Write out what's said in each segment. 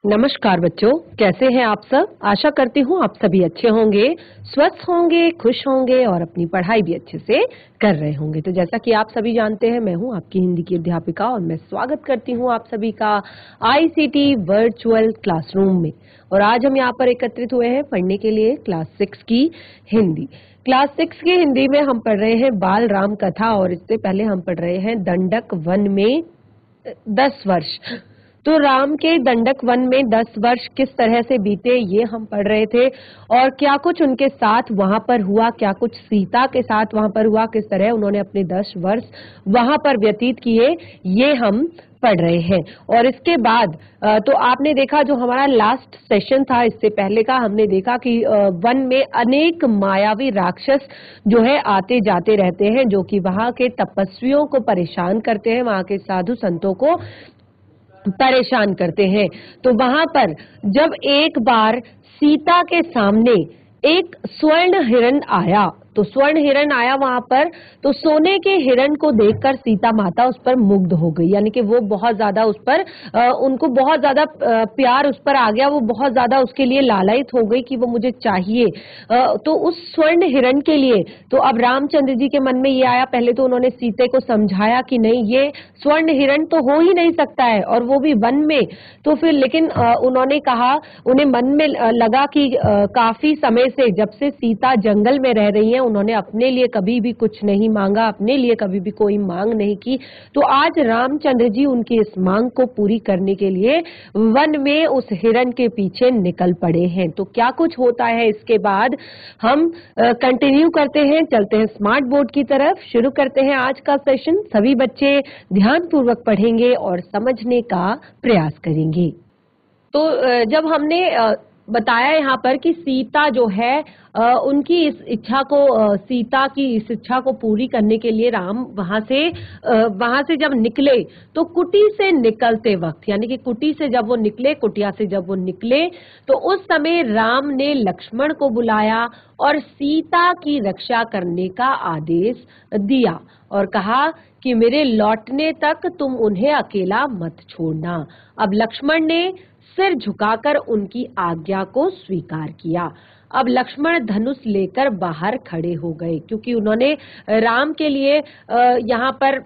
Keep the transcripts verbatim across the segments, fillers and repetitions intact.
नमस्कार बच्चों, कैसे हैं आप सब। आशा करती हूँ आप सभी अच्छे होंगे, स्वस्थ होंगे, खुश होंगे और अपनी पढ़ाई भी अच्छे से कर रहे होंगे। तो जैसा कि आप सभी जानते हैं, मैं हूँ आपकी हिंदी की अध्यापिका और मैं स्वागत करती हूँ आप सभी का आईसीटी वर्चुअल क्लासरूम में। और आज हम यहाँ पर एकत्रित हुए हैं पढ़ने के लिए क्लास सिक्स की हिंदी। क्लास सिक्स की हिंदी में हम पढ़ रहे हैं बाल राम कथा और इससे पहले हम पढ़ रहे हैं दंडक वन में दस वर्ष। तो राम के दंडक वन में दस वर्ष किस तरह से बीते ये हम पढ़ रहे थे और क्या कुछ उनके साथ वहां पर हुआ, क्या कुछ सीता के साथ वहां पर हुआ, किस तरह उन्होंने अपने दस वर्ष वहां पर व्यतीत किए, ये हम पढ़ रहे हैं। और इसके बाद तो आपने देखा जो हमारा लास्ट सेशन था इससे पहले का, हमने देखा कि वन में अनेक मायावी राक्षस जो है आते जाते रहते हैं, जो कि वहां के तपस्वियों को परेशान करते हैं, वहां के साधु संतों को परेशान करते हैं। तो वहां पर जब एक बार सीता के सामने एक स्वर्ण हिरण आया, तो स्वर्ण हिरण आया वहां पर, तो सोने के हिरण को देखकर सीता माता उस पर मुग्ध हो गई, यानी कि वो बहुत ज्यादा उस पर आ, उनको बहुत ज्यादा प्यार उस पर आ गया, वो बहुत ज्यादा उसके लिए लालायित हो गई कि वो मुझे चाहिए। आ, तो उस स्वर्ण हिरण के लिए तो अब रामचंद्र जी के मन में ये आया, पहले तो उन्होंने सीते को समझाया कि नहीं, ये स्वर्ण हिरण तो हो ही नहीं सकता है और वो भी वन में। तो फिर लेकिन आ, उन्होंने कहा, उन्हें मन में लगा कि आ, काफी समय से जब से सीता जंगल में रह रही है उन्होंने अपने लिए कभी भी कुछ नहीं मांगा, अपने लिए कभी भी कोई मांग नहीं की। तो आज रामचंद्र जी उनकी इस मांग को पूरी करने के लिए वन में उस हिरण के पीछे निकल पड़े हैं। तो क्या कुछ होता है इसके बाद हम कंटिन्यू करते हैं, चलते हैं स्मार्ट बोर्ड की तरफ, शुरू करते हैं आज का सेशन। सभी बच्चे ध्यान पूर्वक पढ़ेंगे और समझने का प्रयास करेंगे। तो जब हमने बताया यहाँ पर कि सीता जो है आ, उनकी इस इच्छा को आ, सीता की इस इच्छा को पूरी करने के लिए राम वहां से आ, वहां से जब निकले तो कुटी से निकलते वक्त, यानी कि कुटी से जब वो निकले, कुटिया से जब वो निकले, तो उस समय राम ने लक्ष्मण को बुलाया और सीता की रक्षा करने का आदेश दिया और कहा कि मेरे लौटने तक तुम उन्हें अकेला मत छोड़ना। अब लक्ष्मण ने सिर झुकाकर उनकी आज्ञा को स्वीकार किया। अब लक्ष्मण धनुष लेकर बाहर खड़े हो गए, क्योंकि उन्होंने राम के लिए यहाँ पर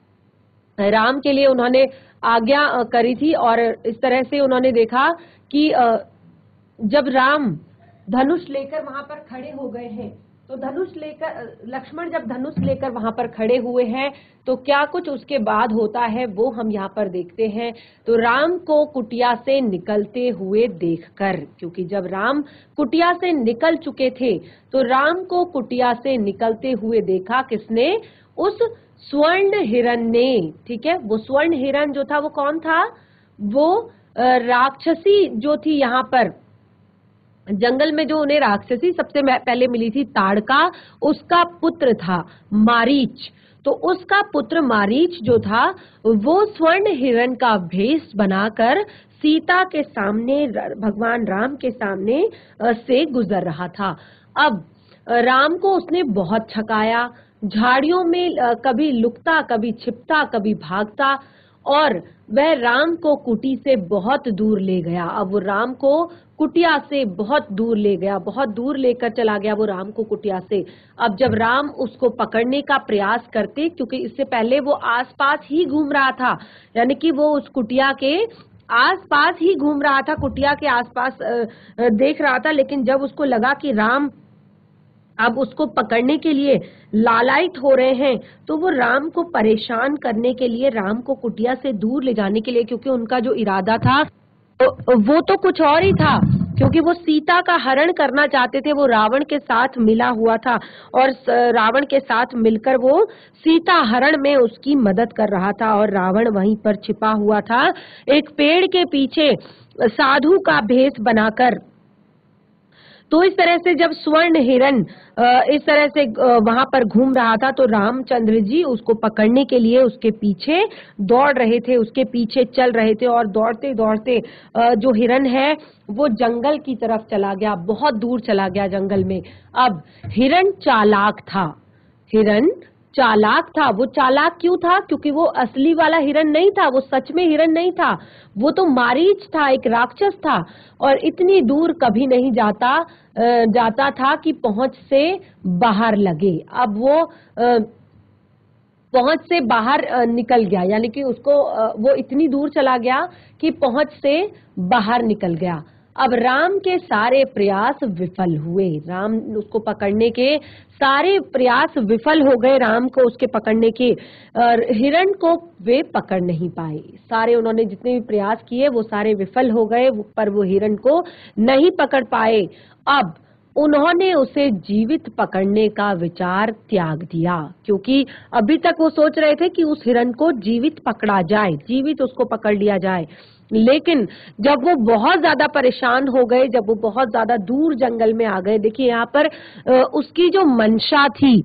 राम के लिए उन्होंने आज्ञा करी थी और इस तरह से उन्होंने देखा कि जब राम धनुष लेकर वहां पर खड़े हो गए हैं, तो धनुष लेकर लक्ष्मण जब धनुष लेकर वहां पर खड़े हुए हैं तो क्या कुछ उसके बाद होता है वो हम यहाँ पर देखते हैं। तो राम को कुटिया से निकलते हुए देखकर, क्योंकि जब राम कुटिया से निकल चुके थे तो राम को कुटिया से निकलते हुए देखा किसने? उस स्वर्ण हिरण ने। ठीक है, वो स्वर्ण हिरण जो था वो कौन था? वो राक्षसी जो थी यहाँ पर जंगल में, जो उन्हें राक्षसी सबसे पहले मिली थी ताड़का, उसका पुत्र था मारीच। तो उसका पुत्र मारीच जो था वो स्वर्ण हिरण का भेष बनाकर सीता के सामने, भगवान राम के सामने से गुजर रहा था। अब राम को उसने बहुत छकाया, झाड़ियों में कभी लुकता, कभी छिपता, कभी भागता और वह राम को कुटी से बहुत दूर ले गया। अब वो राम को कुटिया से बहुत दूर ले गया, बहुत दूर लेकर चला गया वो राम को कुटिया से। अब जब राम उसको पकड़ने का प्रयास करते, क्योंकि इससे पहले वो आसपास ही घूम रहा था, यानी कि वो उस कुटिया के आसपास ही घूम रहा था, कुटिया के आसपास देख रहा था, लेकिन जब उसको लगा कि राम अब उसको पकड़ने के लिए लालायित हो रहे हैं, तो वो राम को परेशान करने के लिए, राम को कुटिया से दूर ले जाने के लिए, क्योंकि उनका जो इरादा था तो वो तो कुछ और ही था, क्योंकि वो सीता का हरण करना चाहते थे। वो रावण के साथ मिला हुआ था और रावण के साथ मिलकर वो सीता हरण में उसकी मदद कर रहा था और रावण वहीं पर छिपा हुआ था एक पेड़ के पीछे साधु का भेष बनाकर। तो इस तरह से जब स्वर्ण हिरण इस तरह से वहां पर घूम रहा था तो रामचंद्र जी उसको पकड़ने के लिए उसके पीछे दौड़ रहे थे, उसके पीछे चल रहे थे और दौड़ते दौड़ते जो हिरण है वो जंगल की तरफ चला गया, बहुत दूर चला गया जंगल में। अब हिरण चालाक था, हिरण चालाक था। वो चालाक क्यों था? क्योंकि वो असली वाला हिरण नहीं था, वो सच में हिरण नहीं था, वो तो मारीच था, एक राक्षस था और इतनी दूर कभी नहीं जाता जाता था कि पहुंच से बाहर लगे। अब वो पहुंच से बाहर निकल गया, यानी कि उसको वो इतनी दूर चला गया कि पहुंच से बाहर निकल गया। अब राम के सारे प्रयास विफल हुए, राम उसको पकड़ने के सारे प्रयास विफल हो गए, राम को उसके पकड़ने के, और हिरण को वे पकड़ नहीं पाए। सारे उन्होंने जितने भी प्रयास किए वो सारे विफल हो गए, पर वो हिरण को नहीं पकड़ पाए। अब उन्होंने उसे जीवित पकड़ने का विचार त्याग दिया, क्योंकि अभी तक वो सोच रहे थे कि उस हिरण को जीवित पकड़ा जाए, जीवित उसको पकड़ लिया जाए। लेकिन जब वो बहुत ज्यादा परेशान हो गए, जब वो बहुत ज्यादा दूर जंगल में आ गए, देखिए यहाँ पर उसकी जो मंशा थी,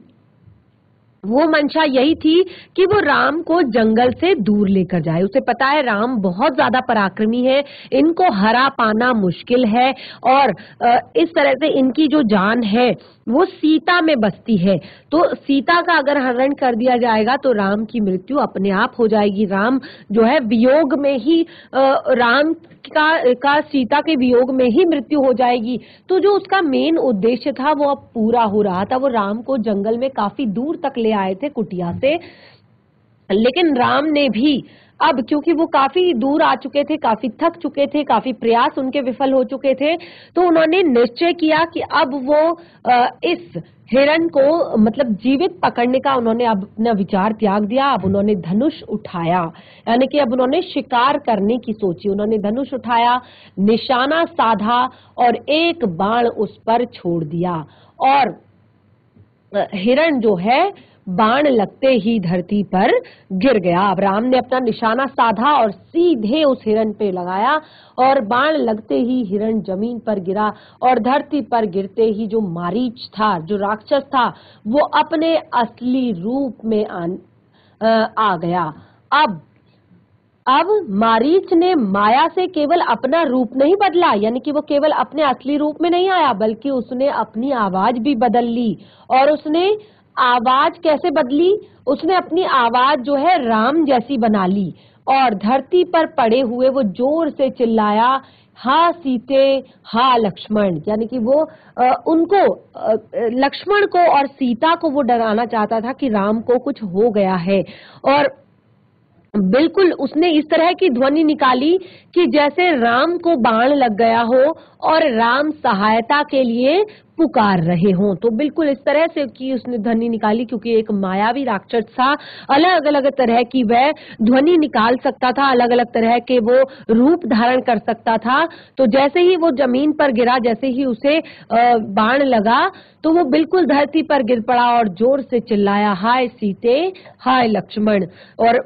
वो मंशा यही थी कि वो राम को जंगल से दूर लेकर जाए। उसे पता है राम बहुत ज्यादा पराक्रमी है, इनको हरा पाना मुश्किल है और इस तरह से इनकी जो जान है वो सीता में बसती है, तो सीता का अगर हरण कर दिया जाएगा तो राम की मृत्यु अपने आप हो जाएगी। राम जो है वियोग में ही, राम का, का सीता के वियोग में ही मृत्यु हो जाएगी। तो जो उसका मेन उद्देश्य था वो अब पूरा हो रहा था। वो राम को जंगल में काफी दूर तक ले आए थे कुटिया से, लेकिन राम ने भी अब, क्योंकि वो काफी दूर आ चुके थे, काफी थक चुके थे, काफी प्रयास उनके विफल हो चुके थे, तो उन्होंने निश्चय किया कि अब वो इस हिरण को मतलब जीवित पकड़ने का उन्होंने अब अपना विचार त्याग दिया। अब उन्होंने धनुष उठाया, यानी कि अब उन्होंने शिकार करने की सोची। उन्होंने धनुष उठाया, निशाना साधा और एक बाण उस पर छोड़ दिया और हिरण जो है बाण लगते ही धरती पर गिर गया। अब राम ने अपना निशाना साधा और सीधे उस हिरण पे लगाया और बाण लगते ही हिरण जमीन पर गिरा और धरती पर गिरते ही जो मारीच था, जो राक्षस था, वो अपने असली रूप में आ, आ गया। अब अब मारीच ने माया से केवल अपना रूप नहीं बदला, यानी कि वो केवल अपने असली रूप में नहीं आया, बल्कि उसने अपनी आवाज भी बदल ली। और उसने आवाज कैसे बदली? उसने अपनी आवाज जो है राम जैसी बना ली और धरती पर पड़े हुए वो जोर से चिल्लाया, हा सीते हा लक्ष्मण, यानी कि वो आ, उनको आ, लक्ष्मण को और सीता को वो डराना चाहता था कि राम को कुछ हो गया है। और बिल्कुल उसने इस तरह की ध्वनि निकाली कि जैसे राम को बाण लग गया हो और राम सहायता के लिए पुकार रहे हों। तो बिल्कुल इस तरह से की उसने ध्वनि निकाली, क्योंकि एक मायावी राक्षस था, अलग अलग तरह की वह ध्वनि निकाल सकता था, अलग अलग तरह के वो रूप धारण कर सकता था। तो जैसे ही वो जमीन पर गिरा, जैसे ही उसे बाण लगा, तो वो बिल्कुल धरती पर गिर पड़ा और जोर से चिल्लाया, हाय सीते हाय लक्ष्मण। और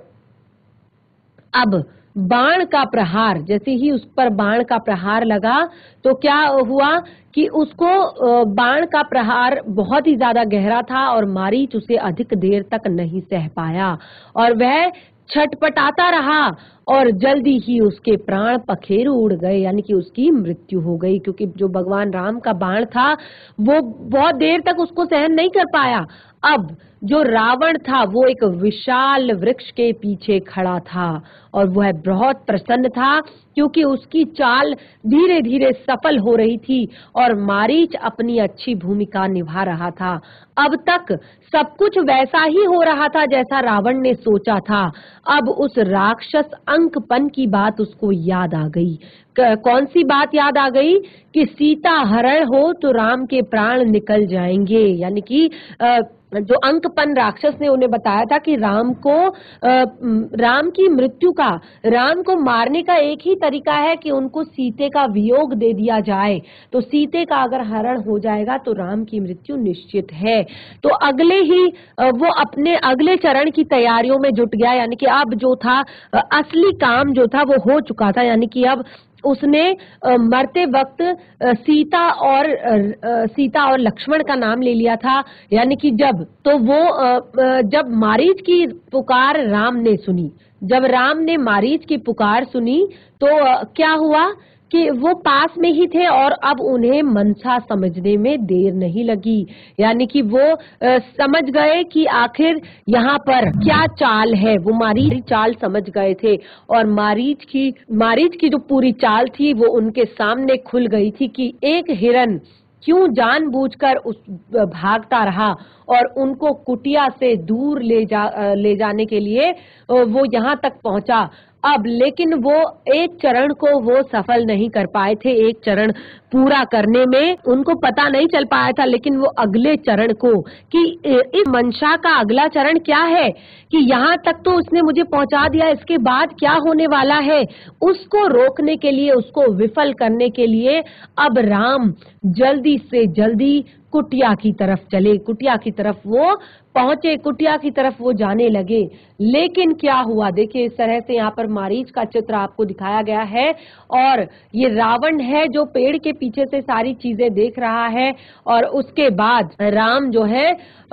अब बाण का प्रहार, जैसे ही उस पर बाण का प्रहार लगा तो क्या हुआ कि उसको बाण का प्रहार बहुत ही ज्यादा गहरा था और मारीच उसे अधिक देर तक नहीं सह पाया और वह छटपटाता रहा और जल्दी ही उसके प्राण पखेरु उड़ गए, यानी कि उसकी मृत्यु हो गई, क्योंकि जो भगवान राम का बाण था वो बहुत देर तक उसको सहन नहीं कर पाया। अब जो रावण था वो एक विशाल वृक्ष के पीछे खड़ा था और वह बहुत प्रसन्न था, क्योंकि उसकी चाल धीरे धीरे सफल हो रही थी और मारीच अपनी अच्छी भूमिका निभा रहा था। अब तक सब कुछ वैसा ही हो रहा था जैसा रावण ने सोचा था। अब उस राक्षस अंकपन की बात उसको याद आ गई। कौन सी बात याद आ गई? कि सीता हरण हो तो राम के प्राण निकल जाएंगे, यानी कि जो अंकपन राक्षस ने उन्हें बताया था कि राम को राम की मृत्यु का, राम को मारने का एक ही तरीका है कि उनको सीते का वियोग दे दिया जाए, तो सीते का अगर हरण हो जाएगा तो राम की मृत्यु निश्चित है। तो अगले ही वो अपने अगले चरण की तैयारियों में जुट गया, यानी कि अब जो था असली काम जो था वो हो चुका था, यानी कि अब उसने मरते वक्त सीता और सीता और लक्ष्मण का नाम ले लिया था, यानी कि जब तो वो जब मारीच की पुकार राम ने सुनी, जब राम ने मारीच की पुकार सुनी तो क्या हुआ कि वो पास में ही थे और अब उन्हें मंशा समझने में देर नहीं लगी, यानी कि वो आ, समझ गए कि आखिर यहाँ पर क्या चाल है। वो मारीच चाल समझ गए थे और मारीच की मारीच की जो पूरी चाल थी वो उनके सामने खुल गई थी कि एक हिरन क्यों जानबूझकर उस भागता रहा और उनको कुटिया से दूर ले जा ले जाने के लिए वो यहाँ तक पहुंचा। अब लेकिन वो एक चरण को वो सफल नहीं कर पाए थे, एक चरण पूरा करने में उनको पता नहीं चल पाया था, लेकिन वो अगले चरण को कि इस मंशा का अगला चरण क्या है, कि यहाँ तक तो उसने मुझे पहुंचा दिया, इसके बाद क्या होने वाला है, उसको रोकने के लिए, उसको विफल करने के लिए अब राम जल्दी से जल्दी कुटिया की तरफ चले, कुटिया की तरफ वो पहुंचे, कुटिया की तरफ वो जाने लगे। लेकिन क्या हुआ, देखिए इस तरह से यहाँ पर मारीच का चित्र आपको दिखाया गया है और ये रावण है जो पेड़ के पीछे से सारी चीजें देख रहा है और उसके बाद राम जो है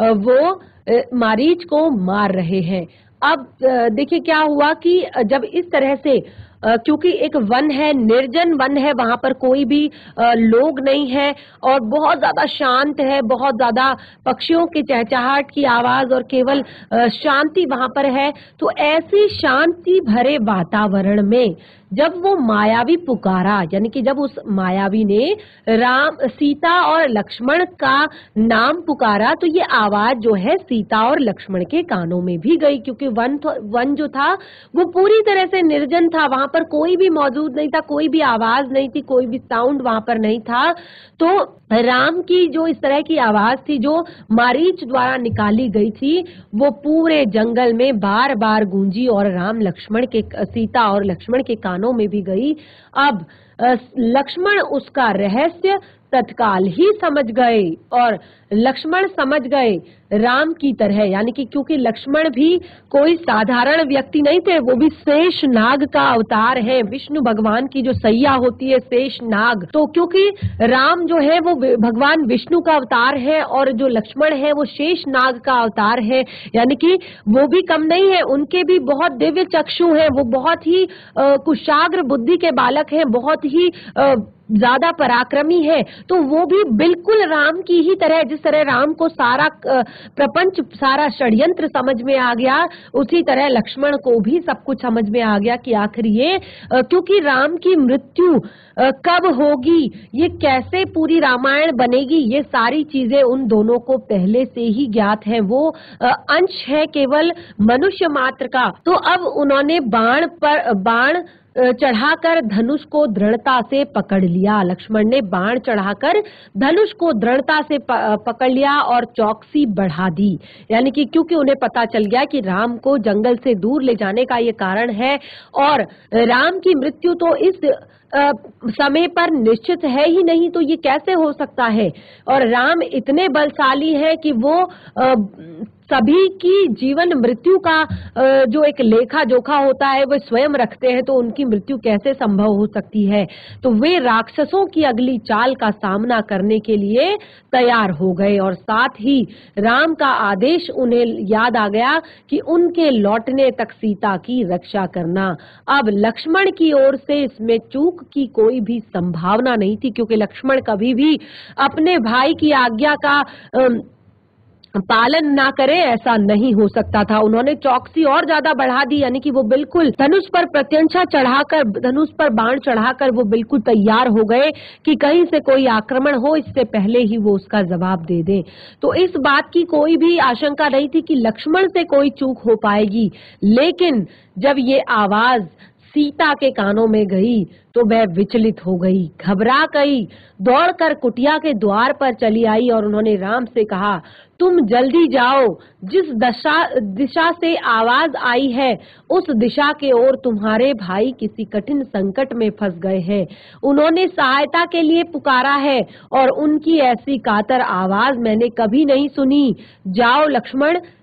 वो मारीच को मार रहे हैं। अब देखिए क्या हुआ कि जब इस तरह से क्योंकि एक वन है, निर्जन वन है, वहां पर कोई भी लोग नहीं है और बहुत ज्यादा शांत है, बहुत ज्यादा पक्षियों की चहचहाट की आवाज और केवल शांति वहां पर है। तो ऐसी शांति भरे वातावरण में जब वो मायावी पुकारा, यानी कि जब उस मायावी ने राम सीता और लक्ष्मण का नाम पुकारा, तो ये आवाज जो है सीता और लक्ष्मण के कानों में भी गई, क्योंकि वन वन जो था वो पूरी तरह से निर्जन था, वहां पर कोई भी मौजूद नहीं था, कोई भी आवाज नहीं थी, कोई भी साउंड वहां पर नहीं था। तो राम की जो इस तरह की आवाज थी जो मारीच द्वारा निकाली गई थी, वो पूरे जंगल में बार बार गूंजी और राम लक्ष्मण के सीता और लक्ष्मण के कानों में भी गई। अब लक्ष्मण उसका रहस्य तत्काल ही समझ गए और लक्ष्मण समझ गए राम की तरह, यानी कि क्योंकि लक्ष्मण भी कोई साधारण व्यक्ति नहीं थे, वो भी शेष नाग का अवतार है, विष्णु भगवान की जो सैया होती है शेष नाग। तो क्योंकि राम जो है वो भगवान विष्णु का अवतार है और जो लक्ष्मण है वो शेष नाग का अवतार है, यानी कि वो भी कम नहीं है, उनके भी बहुत दिव्य चक्षु हैं, वो बहुत ही कुशाग्र बुद्धि के बालक हैं, बहुत ही आ, ज्यादा पराक्रमी है। तो वो भी बिल्कुल राम की ही तरह, जिस तरह राम को सारा प्रपंच, सारा षड्यंत्र समझ में आ गया, उसी तरह लक्ष्मण को भी सब कुछ समझ में आ गया कि आखिर ये क्योंकि राम की मृत्यु कब होगी, ये कैसे पूरी रामायण बनेगी, ये सारी चीजें उन दोनों को पहले से ही ज्ञात है। वो अंश है केवल मनुष्य मात्र का। तो अब उन्होंने बाण पर बाण चढ़ाकर धनुष को दृढ़ता से पकड़ लिया, लक्ष्मण ने बाण चढ़ाकर धनुष को दृढ़ता से पकड़ लिया और चौकसी बढ़ा दी, यानी कि क्योंकि उन्हें पता चल गया कि राम को जंगल से दूर ले जाने का ये कारण है और राम की मृत्यु तो इस आ, समय पर निश्चित है ही नहीं, तो ये कैसे हो सकता है। और राम इतने बलशाली हैं कि वो आ, सभी की जीवन मृत्यु का जो एक लेखा जोखा होता है वो स्वयं रखते हैं, तो उनकी मृत्यु कैसे संभव हो सकती है। तो वे राक्षसों की अगली चाल का सामना करने के लिए तैयार हो गए और साथ ही राम का आदेश उन्हें याद आ गया कि उनके लौटने तक सीता की रक्षा करना। अब लक्ष्मण की ओर से इसमें चूक की कोई भी संभावना नहीं थी, क्योंकि लक्ष्मण कभी भी अपने भाई की आज्ञा का पालन ना करे, ऐसा नहीं हो सकता था। उन्होंने चौकसी और ज्यादा बढ़ा दी, यानी कि वो बिल्कुल धनुष पर प्रत्यंचा चढ़ाकर, धनुष पर बाण चढ़ाकर वो बिल्कुल तैयार हो गए कि कहीं से कोई आक्रमण हो, इससे पहले ही वो उसका जवाब दे दें। तो इस बात की कोई भी आशंका नहीं थी कि लक्ष्मण से कोई चूक हो पाएगी। लेकिन जब ये आवाज सीता के कानों में गई तो वह विचलित हो गई, घबरा गई, दौड़कर कुटिया के द्वार पर चली आई और उन्होंने राम से कहा, तुम जल्दी जाओ, जिस दिशा दिशा से आवाज आई है उस दिशा के ओर तुम्हारे भाई किसी कठिन संकट में फंस गए हैं। उन्होंने सहायता के लिए पुकारा है और उनकी ऐसी कातर आवाज मैंने कभी नहीं सुनी। जाओ लक्ष्मण,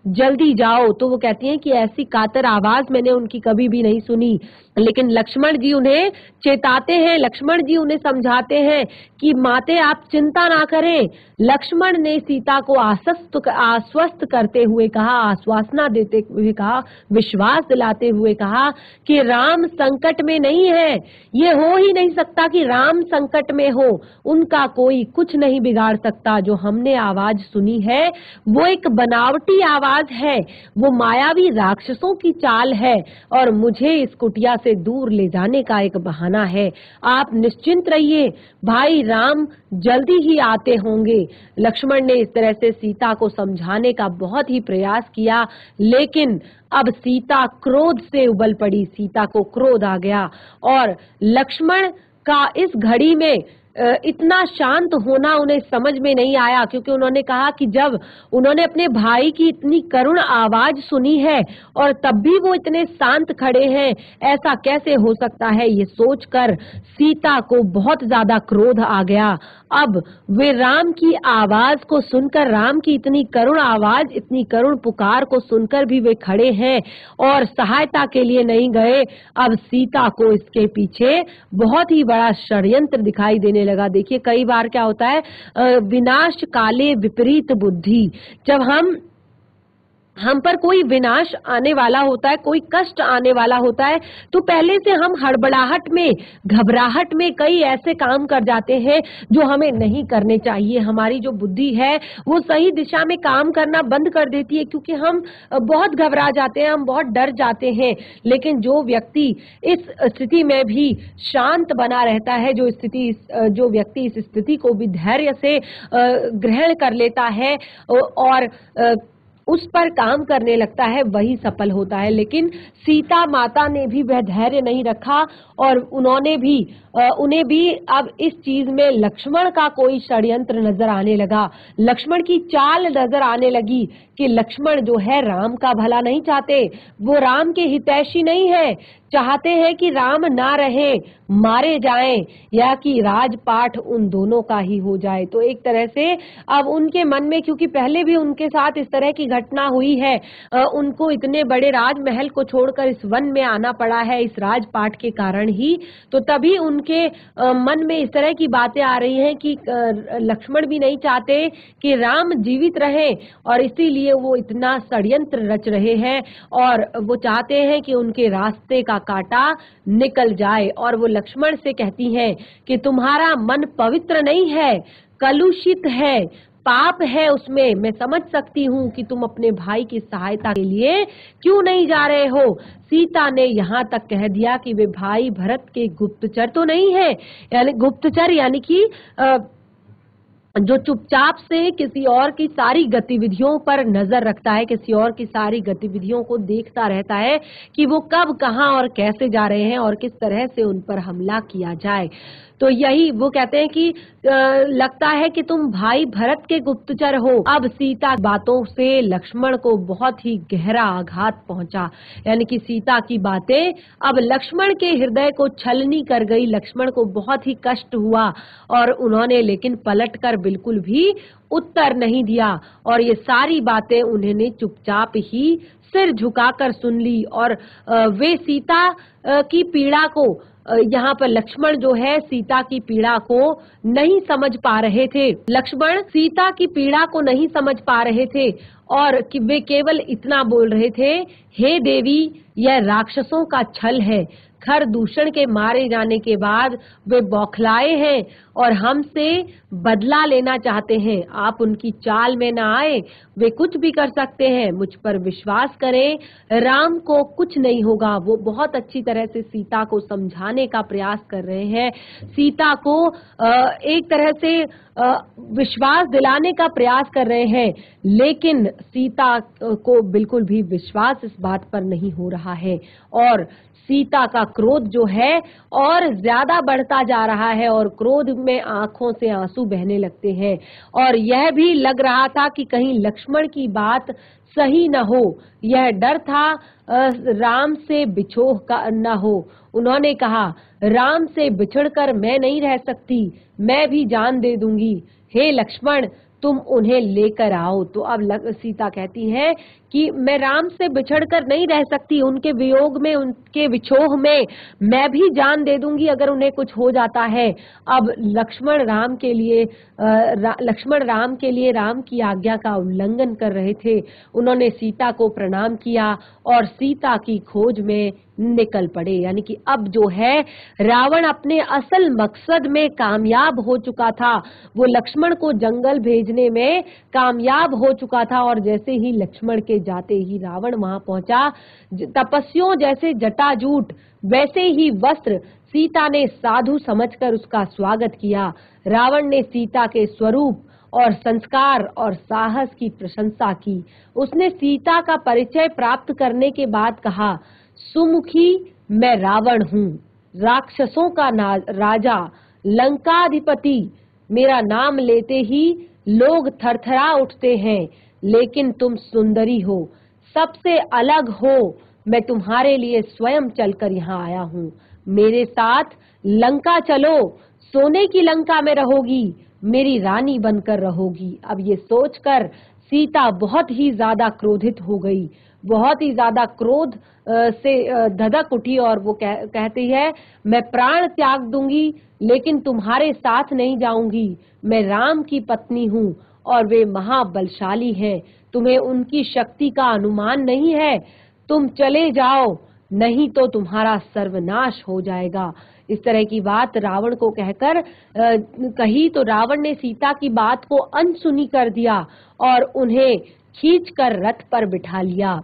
जल्दी जाओ। तो वो कहती हैं कि ऐसी कातर आवाज मैंने उनकी कभी भी नहीं सुनी। लेकिन लक्ष्मण जी उन्हें चेताते हैं, लक्ष्मण जी उन्हें समझाते हैं कि माते आप चिंता ना करें। लक्ष्मण ने सीता को आश्वस्त आश्वस्त करते हुए कहा, आश्वासना देते हुए कहा, विश्वास दिलाते हुए कहा कि राम संकट में नहीं है। ये हो ही नहीं सकता कि राम संकट में हो। उनका कोई कुछ नहीं बिगाड़ सकता। जो हमने आवाज सुनी है वो एक बनावटी आवाज है, वो मायावी राक्षसों की चाल है और मुझे इस कुटिया से दूर ले जाने का एक बहाना है। आप निश्चिंत रहिए, भाई राम जल्दी ही आते होंगे। लक्ष्मण ने इस तरह से सीता को समझाने का बहुत ही प्रयास किया, लेकिन अब सीता क्रोध से उबल पड़ी। सीता को क्रोध आ गया और लक्ष्मण का इस घड़ी में इतना शांत होना उन्हें समझ में नहीं आया, क्योंकि उन्होंने कहा कि जब उन्होंने अपने भाई की इतनी करुण आवाज सुनी है और तब भी वो इतने शांत खड़े हैं, ऐसा कैसे हो सकता है। ये सोचकर सीता को बहुत ज्यादा क्रोध आ गया। अब वे राम की आवाज को सुनकर, राम की इतनी करुण आवाज, इतनी करुण पुकार को सुनकर भी वे खड़े हैं और सहायता के लिए नहीं गए। अब सीता को इसके पीछे बहुत ही बड़ा षड्यंत्र दिखाई देने लगा। देखिए कई बार क्या होता है, विनाश काले विपरीत बुद्धि। जब हम हम पर कोई विनाश आने वाला होता है, कोई कष्ट आने वाला होता है, तो पहले से हम हड़बड़ाहट में, घबराहट में कई ऐसे काम कर जाते हैं जो हमें नहीं करने चाहिए। हमारी जो बुद्धि है वो सही दिशा में काम करना बंद कर देती है, क्योंकि हम बहुत घबरा जाते हैं, हम बहुत डर जाते हैं। लेकिन जो व्यक्ति इस स्थिति में भी शांत बना रहता है, जो स्थिति जो व्यक्ति इस स्थिति को भी धैर्य से ग्रहण कर लेता है और उस पर काम करने लगता है, वही सफल होता है। लेकिन सीता माता ने भी वह धैर्य नहीं रखा और उन्होंने भी उन्हें भी अब इस चीज में लक्ष्मण का कोई षड्यंत्र नजर आने लगा। लक्ष्मण की चाल नजर आने लगी कि लक्ष्मण जो है राम का भला नहीं चाहते, वो राम के हितैषी नहीं है, चाहते हैं कि राम ना रहे, मारे जाएं या कि राजपाट उन दोनों का ही हो जाए। तो एक तरह से अब उनके मन में, क्योंकि पहले भी उनके साथ इस तरह की घटना हुई है, उनको इतने बड़े राजमहल को छोड़कर इस वन में आना पड़ा है इस राजपाट के कारण ही, तो तभी उनके मन में इस तरह की बातें आ रही हैं कि लक्ष्मण भी नहीं चाहते कि राम जीवित रहे और इसीलिए वो इतना षड्यंत्र रच रहे हैं और वो चाहते हैं कि उनके रास्ते का कांटा निकल जाए। और वो लक्ष्मण से कहती हैं कि तुम्हारा मन पवित्र नहीं है, कलुषित है, पाप है उसमें। मैं समझ सकती हूँ कि तुम अपने भाई की सहायता के लिए क्यों नहीं जा रहे हो। सीता ने यहाँ तक कह दिया कि वे भाई भरत के गुप्तचर तो नहीं है, यानी गुप्तचर यानी कि जो चुपचाप से किसी और की सारी गतिविधियों पर नजर रखता है, किसी और की सारी गतिविधियों को देखता रहता है कि वो कब, कहाँ और कैसे जा रहे हैं और किस तरह से उन पर हमला किया जाए। तो यही वो कहते हैं कि आ, लगता है कि तुम भाई भरत के गुप्तचर हो। अब सीता बातों से लक्ष्मण को बहुत ही गहरा आघात पहुंचा, यानी कि सीता की बातें अब लक्ष्मण के हृदय को छलनी कर गई। लक्ष्मण को बहुत ही कष्ट हुआ और उन्होंने लेकिन पलटकर बिल्कुल भी उत्तर नहीं दिया और ये सारी बातें उन्होंने चुपचाप ही सिर झुकाकर सुन ली। और वे सीता की पीड़ा को, यहाँ पर लक्ष्मण जो है सीता की पीड़ा को नहीं समझ पा रहे थे। लक्ष्मण सीता की पीड़ा को नहीं समझ पा रहे थे और कि वे केवल इतना बोल रहे थे, हे देवी, यह राक्षसों का छल है। खर दूषण के मारे जाने के बाद वे बौखलाए हैं और हमसे बदला लेना चाहते हैं। आप उनकी चाल में ना आए, वे कुछ भी कर सकते हैं। मुझ पर विश्वास करें, राम को कुछ नहीं होगा। वो बहुत अच्छी तरह से सीता को समझाने का प्रयास कर रहे हैं, सीता को एक तरह से विश्वास दिलाने का प्रयास कर रहे हैं, लेकिन सीता को बिल्कुल भी विश्वास इस बात पर नहीं हो रहा है और सीता का क्रोध जो है और ज्यादा बढ़ता जा रहा है और क्रोध में आंखों से आंसू बहने लगते हैं। और यह भी लग रहा था कि कहीं लक्ष्मण की बात सही न हो, यह डर था राम से बिछोह का न हो। उन्होंने कहा, राम से बिछड़कर मैं नहीं रह सकती, मैं भी जान दे दूंगी। हे लक्ष्मण, तुम उन्हें लेकर आओ। तो अब सीता कहती है कि मैं राम से बिछड़कर नहीं रह सकती, उनके वियोग में, उनके विछोह में मैं भी जान दे दूंगी अगर उन्हें कुछ हो जाता है। अब लक्ष्मण राम के लिए रा, लक्ष्मण राम के लिए राम की आज्ञा का उल्लंघन कर रहे थे। उन्होंने सीता को प्रणाम किया और सीता की खोज में निकल पड़े। यानी कि अब जो है रावण अपने असल मकसद में कामयाब हो चुका था। वो लक्ष्मण को जंगल भेजने में कामयाब हो चुका था और जैसे ही लक्ष्मण के जाते ही रावण वहां पहुंचा, तपस्वियों जैसे जटाजूट वैसे ही वस्त्र सीता ने साधु समझकर उसका स्वागत किया। रावण ने सीता के स्वरूप और संस्कार और साहस की प्रशंसा की। उसने सीता का परिचय प्राप्त करने के बाद कहा, सुमुखी, मैं रावण हूँ, राक्षसों का राजा, लंकाधिपति। मेरा नाम लेते ही लोग थरथरा उठते हैं, लेकिन तुम सुंदरी हो, सबसे अलग हो। मैं तुम्हारे लिए स्वयं चलकर यहाँ आया हूँ। मेरे साथ लंका चलो, सोने की लंका में रहोगी, मेरी रानी बनकर रहोगी। अब ये सोचकर सीता बहुत ही ज्यादा क्रोधित हो गई, बहुत ही ज्यादा क्रोध से धधक उठी और वो कह, कहती है, मैं प्राण त्याग दूंगी लेकिन तुम्हारे साथ नहीं जाऊंगी। मैं राम की पत्नी हूँ और वे महाबलशाली हैं, तुम्हें उनकी शक्ति का अनुमान नहीं है। तुम चले जाओ, नहीं तो तुम्हारा सर्वनाश हो जाएगा। इस तरह की बात रावण को कहकर कही तो रावण ने सीता की बात को अनसुनी कर दिया और उन्हें खींचकर रथ पर बिठा लिया।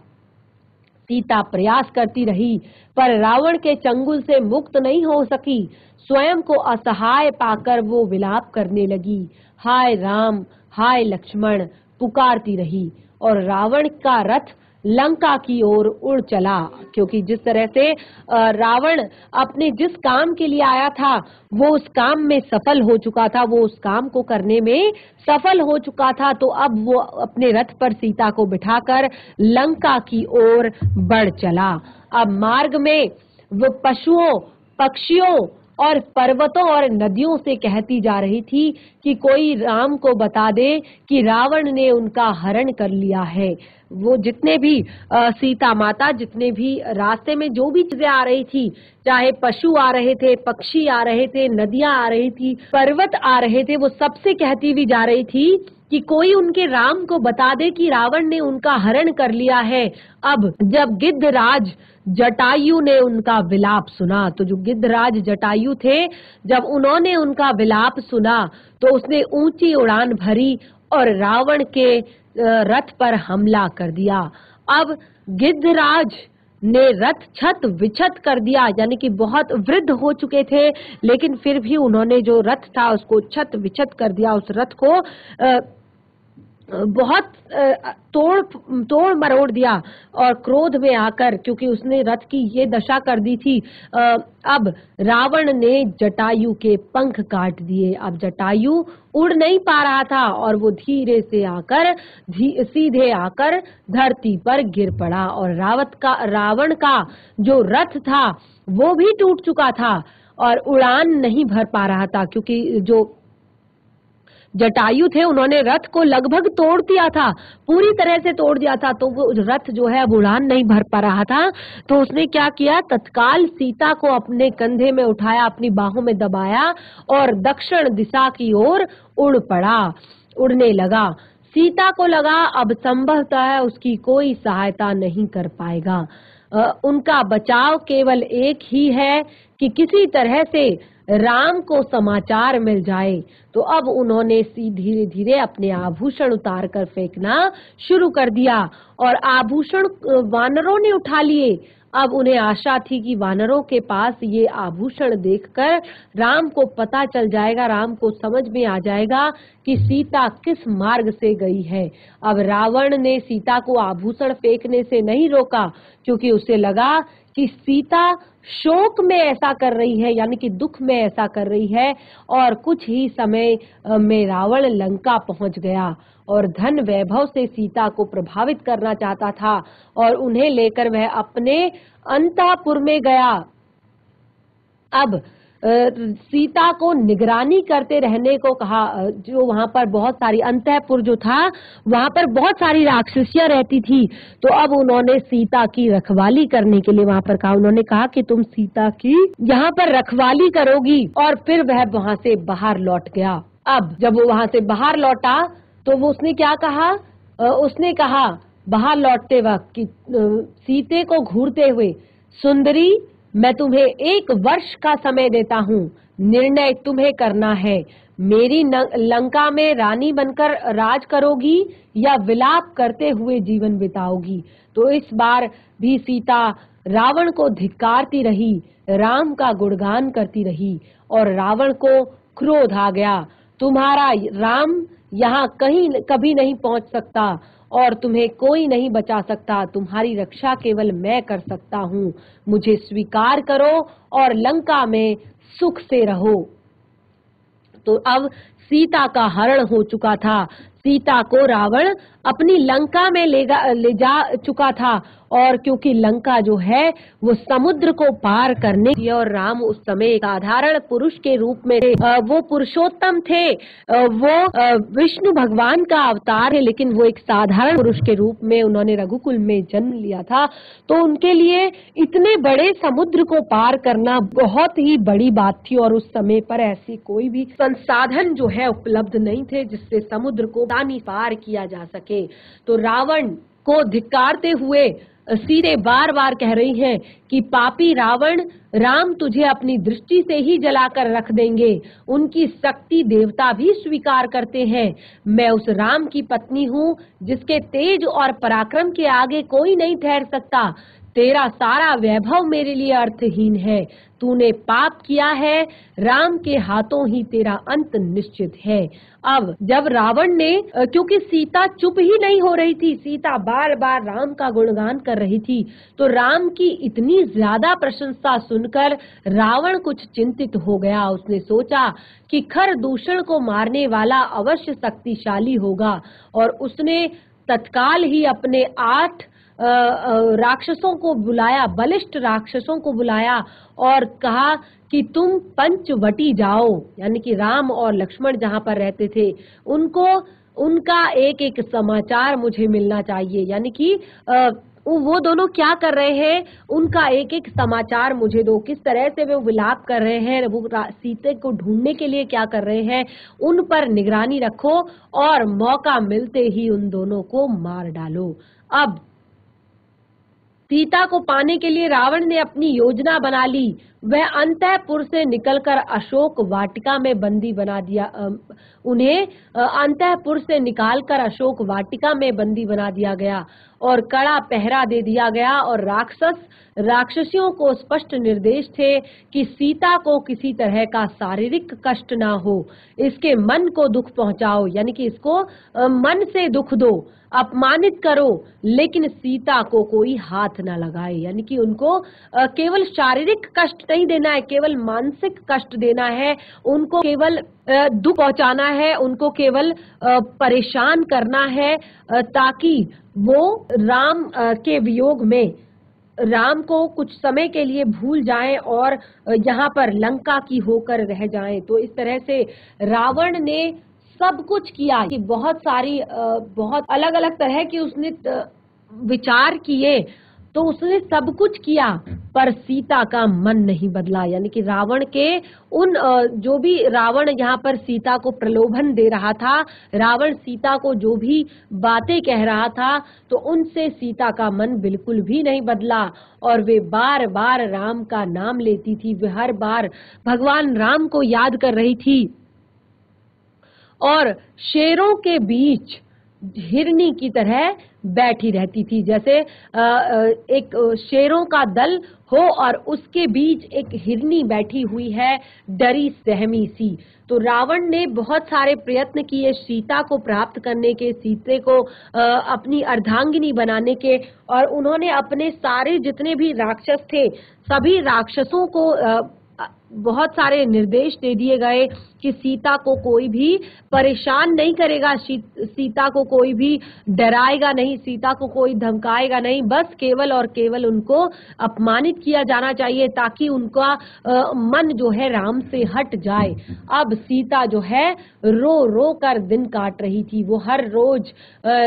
सीता प्रयास करती रही पर रावण के चंगुल से मुक्त नहीं हो सकी। स्वयं को असहाय पाकर वो विलाप करने लगी, हाय राम, हाय लक्ष्मण पुकारती रही और रावण का रथ लंका की ओर उड़ चला। क्योंकि जिस तरह से रावण अपने जिस काम के लिए आया था वो उस काम में सफल हो चुका था, वो उस काम को करने में सफल हो चुका था, तो अब वो अपने रथ पर सीता को बिठाकर लंका की ओर बढ़ चला। अब मार्ग में वो पशुओं, पक्षियों और पर्वतों और नदियों से कहती जा रही थी कि कोई राम को बता दे कि रावण ने उनका हरण कर लिया है। वो जितने भी आ, सीता माता जितने भी रास्ते में जो भी चीजें आ रही थी, चाहे पशु आ रहे थे, पक्षी आ रहे थे, नदियां आ रही थी, पर्वत आ रहे थे, वो सबसे कहती भी जा रही थी कि कोई उनके राम को बता दे कि रावण ने उनका हरण कर लिया है। अब जब गिद्धराज जटायु ने उनका विलाप सुना, तो जो गिद्धराज जटायु थे, जब उन्होंने उनका विलाप सुना तो उसने ऊंची उड़ान भरी और रावण के रथ पर हमला कर दिया। अब गिद्धराज ने रथ छत विछत कर दिया, यानी कि बहुत वृद्ध हो चुके थे, लेकिन फिर भी उन्होंने जो रथ था उसको छत विछत कर दिया। उस रथ को आ, बहुत तोड़ तोड़ मरोड़ दिया और क्रोध में आकर, क्योंकि उसने रथ की ये दशा कर दी थी, अब रावण ने जटायु के पंख काट दिए। अब जटायु उड़ नहीं पा रहा था और वो धीरे से आकर सीधे आकर धरती पर गिर पड़ा और रावत का रावण का जो रथ था वो भी टूट चुका था और उड़ान नहीं भर पा रहा था, क्योंकि जो जटायु थे उन्होंने रथ को लगभग तोड़ दिया था, पूरी तरह से तोड़ दिया था, तो वो रथ जो है अब उड़ान नहीं भर पा रहा था। तो उसने क्या किया, तत्काल सीता को अपने कंधे में उठाया, अपनी बाहों में दबाया और दक्षिण दिशा की ओर उड़ पड़ा, उड़ने लगा। सीता को लगा अब संभवतः उसकी कोई सहायता नहीं कर पाएगा, आ, उनका बचाव केवल एक ही है कि किसी तरह से राम को समाचार मिल जाए। तो अब उन्होंने सी धीरे धीरे अपने आभूषण उतार कर फेंकना शुरू कर दिया और आभूषण वानरों ने उठा लिए। अब उन्हें आशा थी कि वानरों के पास ये आभूषण देखकर राम को पता चल जाएगा, राम को समझ में आ जाएगा कि सीता किस मार्ग से गई है। अब रावण ने सीता को आभूषण फेंकने से नहीं रोका, क्योंकि उसे लगा कि सीता शोक में ऐसा कर रही है, यानी कि दुख में ऐसा कर रही है, और कुछ ही समय में रावण लंका पहुंच गया और धन वैभव से सीता को प्रभावित करना चाहता था और उन्हें लेकर वह अपने अंतःपुर में गया। अब सीता को निगरानी करते रहने को कहा। जो वहां पर बहुत सारी अंतःपुर जो था वहां पर बहुत सारी राक्षसियां रहती थी, तो अब उन्होंने सीता की रखवाली करने के लिए वहां पर कहा। उन्होंने कहा कि तुम सीता की यहाँ पर रखवाली करोगी, और फिर वह वहां से बाहर लौट गया। अब जब वो वहां से बाहर लौटा तो वो उसने क्या कहा, उसने कहा बाहर लौटते वक्त कि सीते को घूरते हुए, सुंदरी मैं तुम्हें एक वर्ष का समय देता हूँ, निर्णय तुम्हें करना है, मेरी लंका में रानी बनकर राज करोगी या विलाप करते हुए जीवन बिताओगी। तो इस बार भी सीता रावण को धिक्कारती रही, राम का गुणगान करती रही, और रावण को क्रोध आ गया, तुम्हारा राम यहाँ कहीं कभी नहीं पहुंच सकता और तुम्हें कोई नहीं बचा सकता, तुम्हारी रक्षा केवल मैं कर सकता हूँ, मुझे स्वीकार करो और लंका में सुख से रहो। तो अब सीता का हरण हो चुका था, सीता को रावण अपनी लंका में ले, ले जा चुका था, और क्योंकि लंका जो है वो समुद्र को पार करने की, और राम उस समय एक साधारण पुरुष के रूप में थे, वो पुरुषोत्तम थे, वो विष्णु भगवान का अवतार है, लेकिन वो एक साधारण पुरुष के रूप में उन्होंने रघुकुल में जन्म लिया था। तो उनके लिए इतने बड़े समुद्र को पार करना बहुत ही बड़ी बात थी, और उस समय पर ऐसी कोई भी संसाधन जो है उपलब्ध नहीं थे जिससे समुद्र को पार किया जा सके। तो रावण को धिक्कारते हुए सीते बार बार कह रही हैं कि पापी रावण, राम तुझे अपनी दृष्टि से ही जलाकर रख देंगे, उनकी शक्ति देवता भी स्वीकार करते हैं, मैं उस राम की पत्नी हूँ जिसके तेज और पराक्रम के आगे कोई नहीं ठहर सकता, तेरा सारा वैभव मेरे लिए अर्थहीन है, तूने पाप किया है, राम के हाथों ही तेरा अंत निश्चित है। अब जब रावण ने, क्योंकि सीता चुप ही नहीं हो रही थी, सीता बार बार राम का गुणगान कर रही थी, तो राम की इतनी ज्यादा प्रशंसा सुनकर रावण कुछ चिंतित हो गया। उसने सोचा कि खर दूषण को मारने वाला अवश्य शक्तिशाली होगा, और उसने तत्काल ही अपने आठ राक्षसों को बुलाया, बलिष्ठ राक्षसों को बुलाया और कहा कि तुम पंचवटी जाओ, यानी कि राम और लक्ष्मण जहाँ पर रहते थे उनको, उनका एक एक समाचार मुझे मिलना चाहिए, यानी कि वो दोनों क्या कर रहे हैं उनका एक एक समाचार मुझे दो, किस तरह से वे विलाप कर रहे हैं, वो सीते को ढूंढने के लिए क्या कर रहे हैं, उन पर निगरानी रखो और मौका मिलते ही उन दोनों को मार डालो। अब सीता को पाने के लिए रावण ने अपनी योजना बना ली, वह अंतःपुर से निकलकर अशोक वाटिका में बंदी बना दिया, उन्हें अंतःपुर से निकालकर अशोक वाटिका में बंदी बना दिया गया और कड़ा पहरा दे दिया गया, और राक्षस राक्षसियों को स्पष्ट निर्देश थे कि सीता को किसी तरह का शारीरिक कष्ट ना हो, इसके मन को दुख पहुंचाओ, यानी कि इसको मन से दुख दो, अपमानित करो, लेकिन सीता को कोई हाथ ना लगाए, यानी कि उनको केवल शारीरिक कष्ट नहीं देना है, केवल मानसिक कष्ट देना है, उनको केवल दुख पहुंचाना है, उनको केवल परेशान करना है, ताकि वो राम के वियोग में राम को कुछ समय के लिए भूल जाएं और यहाँ पर लंका की होकर रह जाएं। तो इस तरह से रावण ने सब कुछ किया कि बहुत सारी बहुत अलग अलग तरह की उसने विचार किए, तो उसने सब कुछ किया, पर सीता का मन नहीं बदला, यानी कि रावण के उन जो भी रावण यहाँ पर सीता को प्रलोभन दे रहा था, रावण सीता को जो भी बातें कह रहा था, तो उनसे सीता का मन बिल्कुल भी नहीं बदला, और वे बार बार राम का नाम लेती थी, वे हर बार भगवान राम को याद कर रही थी, और शेरों के बीच हिरनी की तरह बैठी रहती थी, जैसे एक शेरों का दल हो और उसके बीच एक हिरनी बैठी हुई है डरी सहमी सी। तो रावण ने बहुत सारे प्रयत्न किए सीता को प्राप्त करने के, सीते को अपनी अर्धांगिनी बनाने के, और उन्होंने अपने सारे जितने भी राक्षस थे सभी राक्षसों को बहुत सारे निर्देश दे दिए गए कि सीता को कोई भी परेशान नहीं करेगा, सीता को कोई भी डराएगा नहीं, सीता को कोई धमकाएगा नहीं, बस केवल और केवल उनको अपमानित किया जाना चाहिए ताकि उनका आ, मन जो है राम से हट जाए। अब सीता जो है रो रो कर दिन काट रही थी, वो हर रोज आ,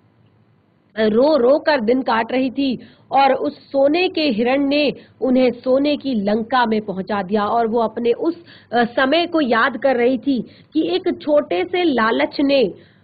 रो रो कर दिन काट रही थी और उस सोने के हिरण ने उन्हें सोने की लंका में पहुंचा दिया। और वो अपने उस समय को याद कर रही थी कि एक छोटे से लालच ने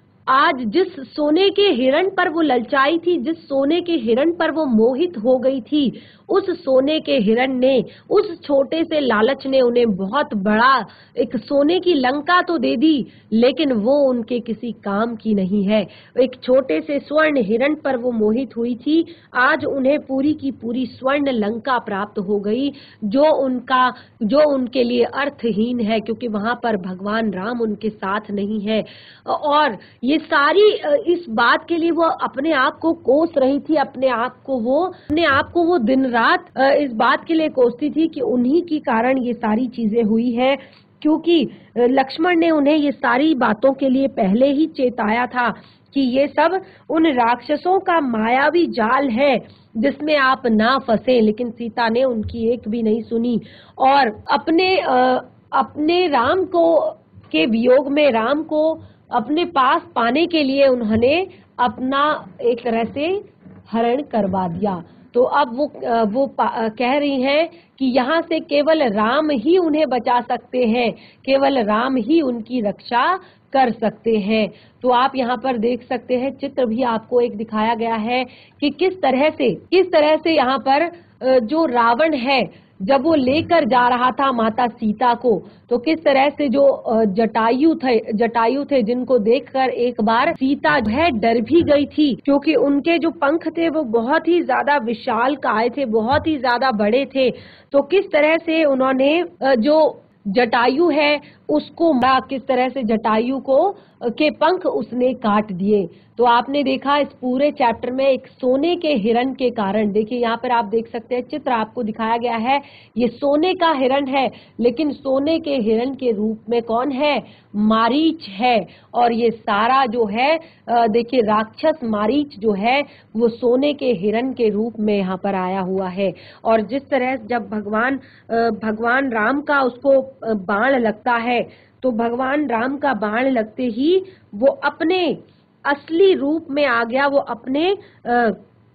आज जिस सोने के हिरण पर वो ललचाई थी, जिस सोने के हिरण पर वो मोहित हो गई थी, उस सोने के हिरण ने, उस छोटे से लालच ने उन्हें बहुत बड़ा एक सोने की लंका तो दे दी, लेकिन वो उनके किसी काम की नहीं है। एक छोटे से स्वर्ण हिरण पर वो मोहित हुई थी, आज उन्हें पूरी की पूरी स्वर्ण लंका प्राप्त हो गई, जो उनका जो उनके लिए अर्थहीन है, क्योंकि वहां पर भगवान राम उनके साथ नहीं है। और ये सारी इस बात के लिए वो अपने आप को कोस रही थी, अपने आप को वो अपने आप को वो दिन रात इस बात के लिए कोसती थी कि उन्हीं के कारण ये सारी चीजें हुई है, क्योंकि लक्ष्मण ने उन्हें ये सारी बातों के लिए पहले ही चेताया था कि ये सब उन राक्षसों का मायावी जाल है जिसमें आप ना फंसे। लेकिन सीता ने उनकी एक भी नहीं सुनी और अपने अपने राम को के वियोग में राम को अपने पास पाने के लिए उन्होंने अपना एक तरह से हरण करवा दिया। तो अब वो वो कह रही हैं कि यहाँ से केवल राम ही उन्हें बचा सकते हैं, केवल राम ही उनकी रक्षा कर सकते हैं। तो आप यहाँ पर देख सकते हैं, चित्र भी आपको एक दिखाया गया है कि किस तरह से किस तरह से यहाँ पर जो रावण है, जब वो लेकर जा रहा था माता सीता को, तो किस तरह से जो जटायु थे जटायु थे जिनको देखकर एक बार सीता जो है डर भी गई थी, क्योंकि उनके जो पंख थे वो बहुत ही ज्यादा विशाल काय थे, बहुत ही ज्यादा बड़े थे। तो किस तरह से उन्होंने जो जटायु है उसको, किस तरह से जटायु को के पंख उसने काट दिए। तो आपने देखा इस पूरे चैप्टर में एक सोने के हिरण के कारण, देखिए यहाँ पर आप देख सकते हैं, चित्र आपको दिखाया गया है, ये सोने का हिरण है, लेकिन सोने के हिरण के रूप में कौन है? मारीच है। और ये सारा जो है देखिए राक्षस मारीच जो है वो सोने के हिरण के रूप में यहाँ पर आया हुआ है। और जिस तरह जब भगवान भगवान राम का उसको बाण लगता है, तो भगवान राम का बाण लगते ही वो अपने असली रूप में आ गया, वो अपने आ,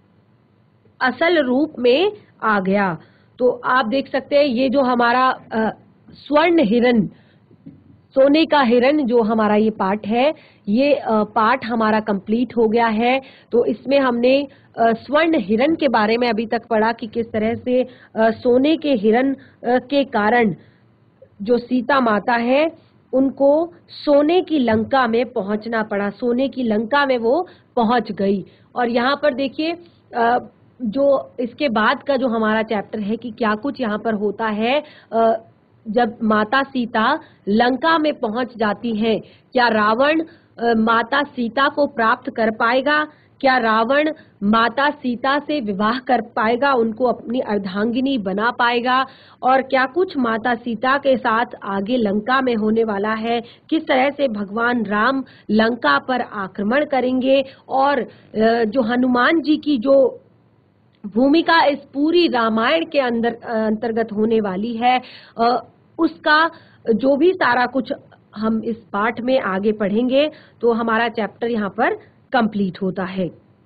असल रूप में आ गया। तो आप देख सकते हैं ये जो हमारा आ, स्वर्ण हिरण, सोने का हिरण जो हमारा ये पाठ है, ये आ, पाठ हमारा कंप्लीट हो गया है। तो इसमें हमने आ, स्वर्ण हिरण के बारे में अभी तक पढ़ा कि किस तरह से आ, सोने के हिरण के कारण जो सीता माता है उनको सोने की लंका में पहुंचना पड़ा, सोने की लंका में वो पहुंच गई। और यहाँ पर देखिए जो इसके बाद का जो हमारा चैप्टर है कि क्या कुछ यहाँ पर होता है जब माता सीता लंका में पहुंच जाती है। क्या रावण माता सीता को प्राप्त कर पाएगा? क्या रावण माता सीता से विवाह कर पाएगा, उनको अपनी अर्धांगिनी बना पाएगा? और क्या कुछ माता सीता के साथ आगे लंका में होने वाला है? किस तरह से भगवान राम लंका पर आक्रमण करेंगे? और जो हनुमान जी की जो भूमिका इस पूरी रामायण के अंदर अंतर्गत होने वाली है, उसका जो भी सारा कुछ हम इस पाठ में आगे पढ़ेंगे। तो हमारा चैप्टर यहाँ पर कंप्लीट होता है।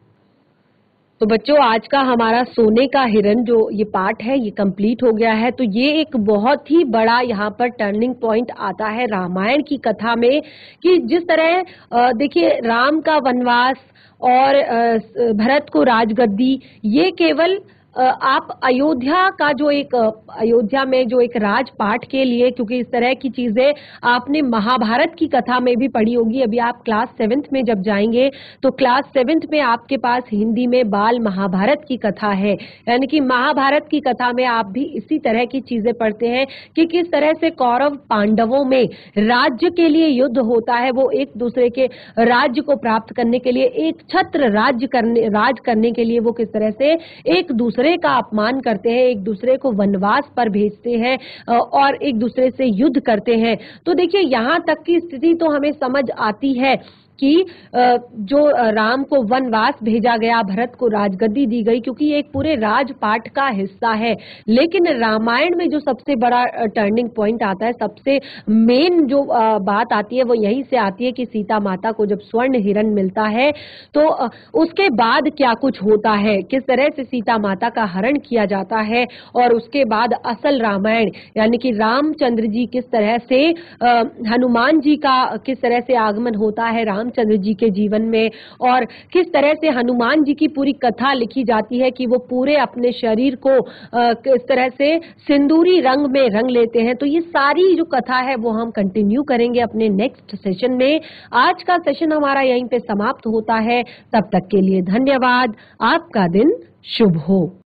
तो बच्चों आज का हमारा सोने का हिरण जो ये पार्ट है ये कंप्लीट हो गया है। तो ये एक बहुत ही बड़ा यहाँ पर टर्निंग पॉइंट आता है रामायण की कथा में कि जिस तरह देखिए राम का वनवास और भरत को राजगद्दी, ये केवल आप अयोध्या का जो एक अयोध्या में जो एक राजपाट के लिए, क्योंकि इस तरह की चीजें आपने महाभारत की कथा में भी पढ़ी होगी। अभी आप क्लास सेवेंथ में जब जाएंगे तो क्लास सेवेंथ में आपके पास हिंदी में बाल महाभारत की कथा है, यानी कि महाभारत की कथा में आप भी इसी तरह की चीजें पढ़ते हैं कि किस तरह से कौरव पांडवों में राज्य के लिए युद्ध होता है। वो एक दूसरे के राज्य को प्राप्त करने के लिए, एक छत्र राज्य करने राज करने के लिए वो किस तरह से एक दूसरे दूसरे का अपमान करते हैं, एक दूसरे को वनवास पर भेजते हैं और एक दूसरे से युद्ध करते हैं। तो देखिए यहाँ तक की स्थिति तो हमें समझ आती है कि जो राम को वनवास भेजा गया, भरत को राजगद्दी दी गई, क्योंकि ये एक पूरे राजपाट का हिस्सा है। लेकिन रामायण में जो सबसे बड़ा टर्निंग पॉइंट आता है, सबसे मेन जो बात आती है वो यहीं से आती है कि सीता माता को जब स्वर्ण हिरण मिलता है तो उसके बाद क्या कुछ होता है, किस तरह से सीता माता का हरण किया जाता है और उसके बाद असल रामायण यानी कि रामचंद्र जी किस तरह से, हनुमान जी का किस तरह से आगमन होता है रामचंद्र जी के जीवन में, और किस तरह से हनुमान जी की पूरी कथा लिखी जाती है कि वो पूरे अपने शरीर को किस तरह से सिंदूरी रंग में रंग लेते हैं। तो ये सारी जो कथा है वो हम कंटिन्यू करेंगे अपने नेक्स्ट सेशन में। आज का सेशन हमारा यहीं पे समाप्त होता है। तब तक के लिए धन्यवाद। आपका दिन शुभ हो।